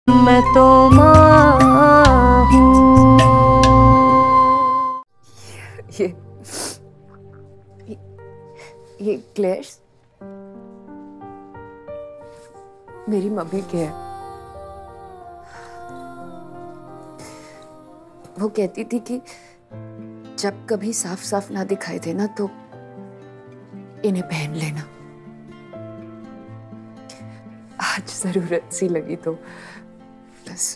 मैं तो माँ हूँ। ये ये ग्लेयर्स मेरी मम्मी के है। वो कहती थी कि जब कभी साफ साफ ना दिखाई देना तो इन्हें पहन लेना। आज जरूरत सी लगी तो बस।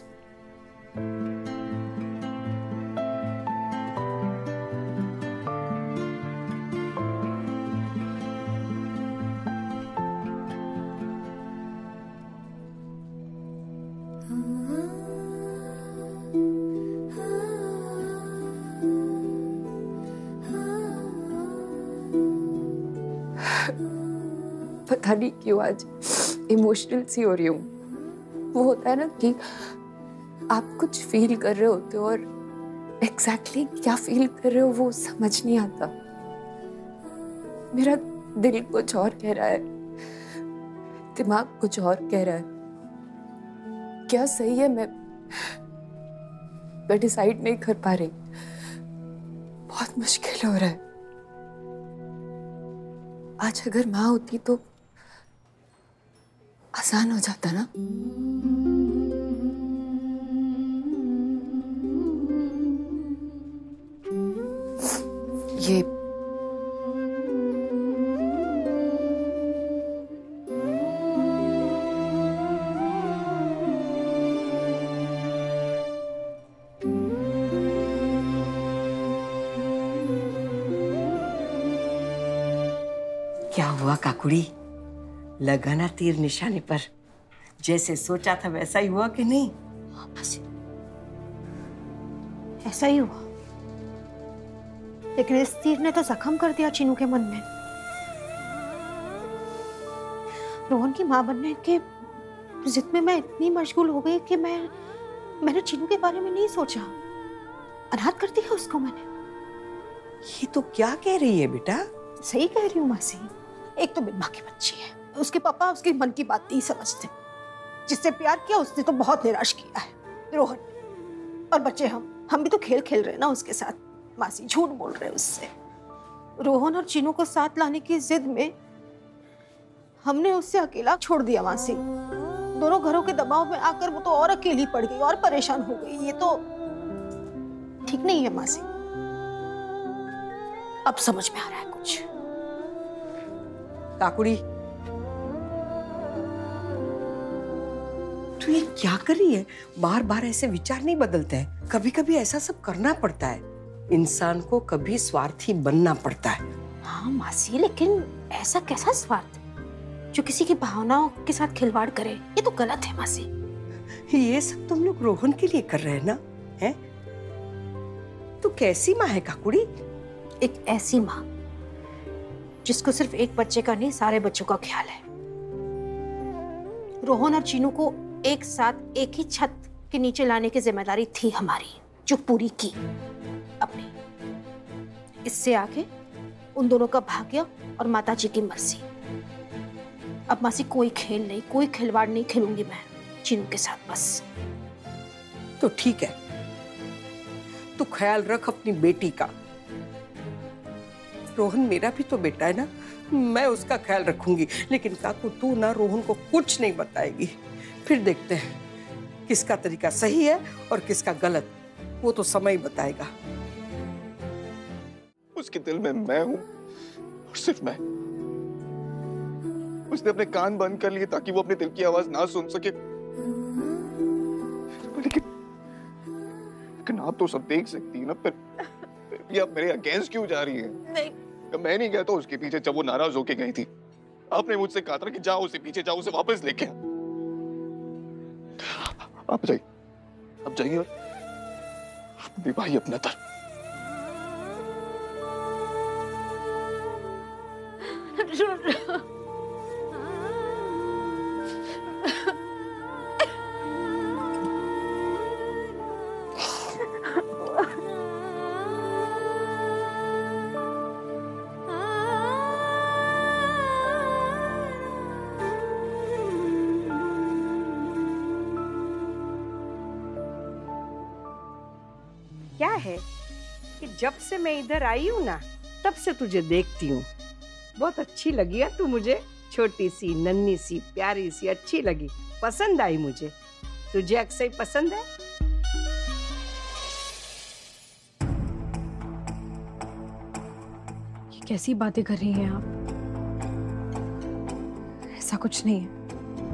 पता नहीं क्यों आज इमोशनल सी हो रही हूँ। वो होता है ना कि आप कुछ फील कर रहे होते हो और एग्जैक्टली क्या फील कर रहे हो वो समझ नहीं आता। मेरा दिल कुछ और कह रहा है, दिमाग कुछ और कह रहा है। क्या सही है मैं डिसाइड नहीं कर पा रही। बहुत मुश्किल हो रहा है। आज अगर माँ होती तो आसान हो जाता ना। ये क्या हुआ काकुड़ी? लगा ना तीर निशाने पर? जैसे सोचा था वैसा ही हुआ कि नहीं? बस ऐसा ही हुआ, लेकिन इस तीर ने तो जख्म कर दिया चीनू के मन में। रोहन की मां बनने के जिद में मैं इतनी मशगूल हो गई कि मैंने चीनू के बारे में नहीं सोचा। अनाथ कर दिया उसको मैंने। ये तो क्या कह रही है बेटा? सही कह रही हूँ मासी। एक तो बिन माँ की बच्ची है, उसके पापा उसके मन की बात नहीं समझते। जिससे प्यार किया उसने तो बहुत निराश किया है। रोहन और बच्चे हम भी तो खेल खेल रहे हैं ना उसके साथ। मासी झूठ बोल रहे हैं उससे। रोहन और चीनू को साथ लाने की जिद में हमने उससे अकेला छोड़ दिया मासी। दोनों घरों के दबाव में आकर वो तो और अकेली पड़ गई और परेशान हो गई। ये तो ठीक नहीं है मासी। अब समझ में आ रहा है कुछ। काकुड़ी, तू ये क्या कर रही है? बार बार ऐसे विचार नहीं बदलते हैं। कभी कभी ऐसा सब करना पड़ता है। इंसान को कभी स्वार्थी बनना पड़ता है। हाँ मासी, लेकिन ऐसा कैसा स्वार्थ जो किसी की भावनाओं के साथ खिलवाड़ करे? ये तो गलत है मासी। ये सब तुम लोग रोहन के लिए कर रहे हैं ना? हैं? तू कैसी माँ है काकुड़ी? एक ऐसी माँ जिसको सिर्फ एक बच्चे का नहीं सारे बच्चों का ख्याल है। रोहन और चीनू को एक साथ एक ही छत के नीचे लाने की जिम्मेदारी थी हमारी, जो पूरी की अपनी। इससे आगे उन दोनों का भाग्य और माताजी की मर्जी। अब मासी कोई खेल नहीं, कोई खिलवाड़ नहीं खेलूंगी मैं चीनू के साथ बस। तो ठीक है, तू ख्याल रख अपनी बेटी का। रोहन मेरा भी तो बेटा है ना, मैं उसका ख्याल रखूंगी। लेकिन काकू तू ना रोहन को कुछ नहीं बताएगी। फिर देखते हैं किसका तरीका सही है और किसका गलत। वो तो समय ही बताएगा। उसके दिल में मैं हूं और सिर्फ मैं। उसने अपने कान बंद कर लिए ताकि वो अपने दिल की आवाज ना सुन सके। लेकिन आप तो सब देख सकती है ना। फिर भी आप मेरे अगेंस्ट क्यों जा रही हैं? नहीं, मैं नहीं गया तो उसके पीछे जब वो नाराज होके गई थी। आपने मुझसे कहा था कि जाओ उसके पीछे, जाओ उसे वापस लेके आ। आप जाइए, अब जाइए और निभाइए अपना दर्द। क्या है कि जब से मैं इधर आई हूँ ना, तब से तुझे देखती हूँ। बहुत अच्छी लगी है तू मुझे, छोटी सी, नन्ही सी, प्यारी सी, अच्छी लगी, पसंद आई मुझे। तुझे अक्सर पसंद है? ये कैसी बातें कर रही हैं आप? ऐसा कुछ नहीं है।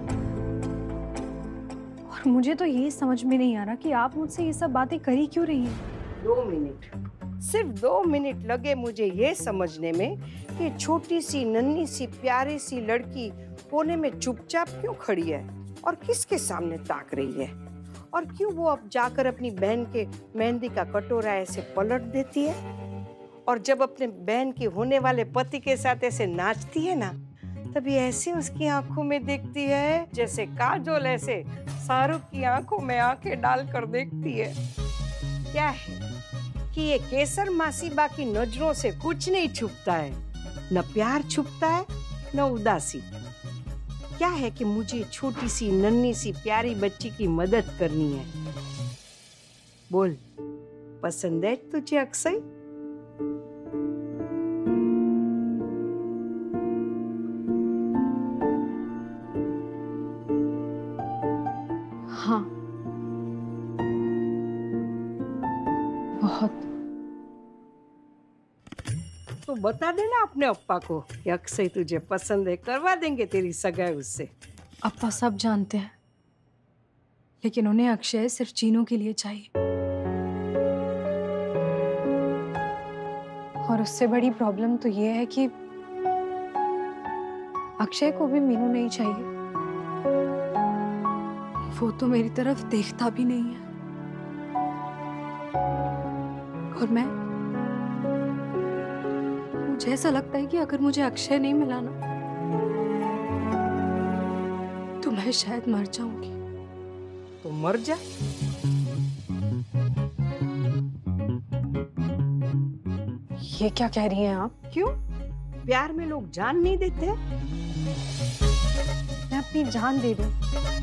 और मुझे तो ये समझ में नहीं आ रहा कि आप मुझसे ये सब बातें करी क्यों रही हैं। 2 मिनट, सिर्फ 2 मिनट लगे मुझे ये समझने में कि छोटी सी, नन्ही सी, प्यारी सी लड़की कोने में चुपचाप क्यों खड़ी है और किसके सामने ताक रही है, और क्यों वो अब जाकर अपनी बहन के मेहंदी का कटोरा ऐसे पलट देती है, और जब अपने बहन के होने वाले पति के साथ ऐसे नाचती है ना, तभी ऐसे उसकी आंखों में देखती है जैसे काजोल ऐसे शाहरुख की आंखों में आंखें डालकर देखती है। क्या है कि ये केसर मासी बाकी नजरों से कुछ नहीं छुपता है, न प्यार छुपता है न उदासी। क्या है कि मुझे छोटी सी, नन्ही सी, प्यारी बच्ची की मदद करनी है। बोल, पसंद है तुझे अक्सर? हाँ, बहुत। तो बता देना अपने अप्पा को कि अक्सर तुझे पसंद है, करवा देंगे तेरी सगाई उससे। अप्पा सब जानते हैं, लेकिन उन्हें अक्षय सिर्फ चीनों के लिए चाहिए। और उससे बड़ी प्रॉब्लम तो ये है कि अक्षय को भी मीनू नहीं चाहिए। वो तो मेरी तरफ देखता भी नहीं है। और मुझे ऐसा लगता है कि अगर मुझे अक्षय नहीं मिला ना, तो मैं शायद मर जाऊंगी। तो मर जा। ये क्या कह रही हैं आप? क्यों? प्यार में लोग जान नहीं देते? मैं अपनी जान दे दूं।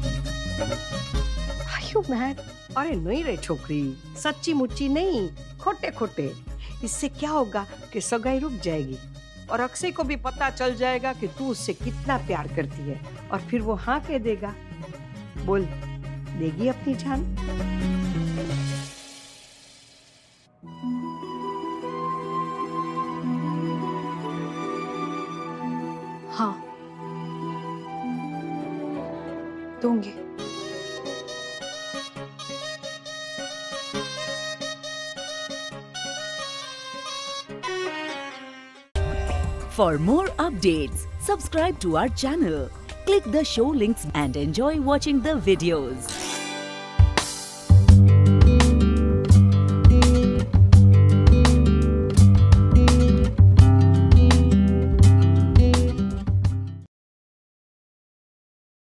Are you mad? अरे नहीं रे छोकरी, सच्ची मुच्ची नहीं, खोटे खोटे। इससे क्या होगा कि सगाई रुक जाएगी और अक्षय को भी पता चल जाएगा कि तू उससे कितना प्यार करती है, और फिर वो हाँ कह देगा। बोल, देगी अपनी जान? हाँ, दूंगी। For more updates, subscribe to our channel, click the show links and enjoy watching the videos.